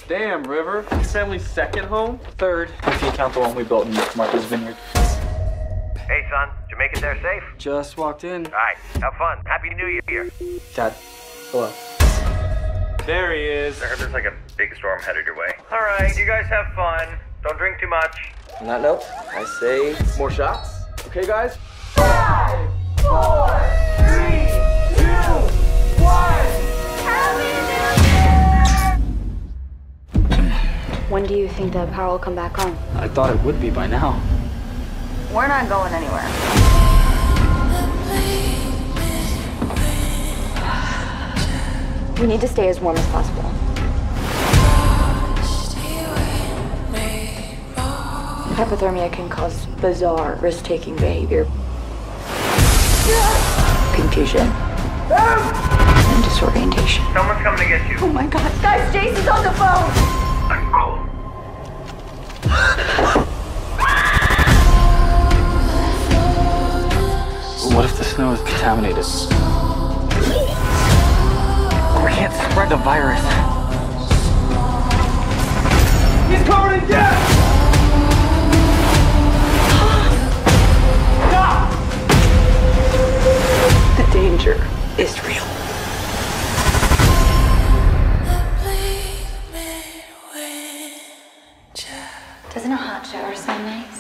Damn, River. Family's second home? Third, if you count the one we built in Martha's Vineyard. Hey, son. Did you make it there safe? Just walked in. All right. Have fun. Happy New Year. Dad, hello. There he is. I heard there's like a big storm headed your way. All right. You guys have fun. Don't drink too much. On that note, I say more shots. Okay, guys? 5, 4, 3, 2, 1. When do you think the power will come back on? I thought it would be by now. We're not going anywhere. We need to stay as warm as possible. Hypothermia can cause bizarre, risk-taking behavior. Confusion. And disorientation. Someone's coming to get you. Oh my god. Guys, Jason's on the phone! I'm cold. What if the snow is contaminated? We can't spread the virus. He's covered in gas! Stop! The danger is real. Doesn't a hot shower sound nice?